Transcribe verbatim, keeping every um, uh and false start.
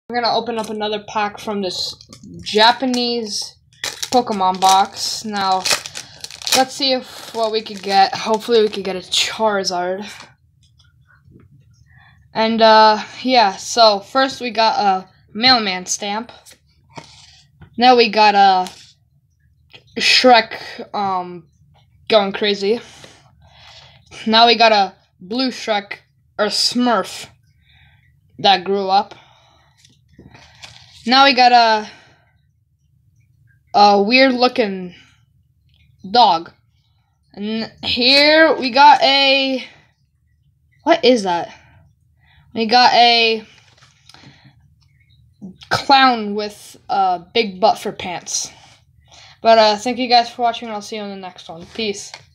We're gonna open up another pack from this Japanese Pokemon box. Now, let's see if what we could get. Hopefully we could get a Charizard. And, uh, yeah, so first we got a mailman stamp. Now we got a Shrek, um, going crazy. Now we got a blue Shrek, or Smurf, that grew up. Now we got a, a weird looking dog. And here we got a, what is that? We got a clown with a big butt for pants. But uh, thank you guys for watching, and I'll see you on the next one. Peace.